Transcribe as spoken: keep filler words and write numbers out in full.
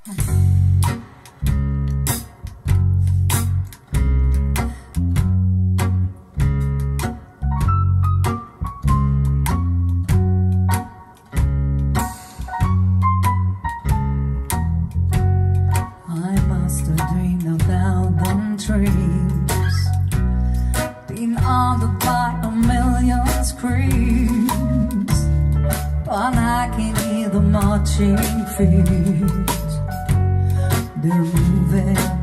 Dreams being haunted by a million screams, but I can hear the marching feet. They're moving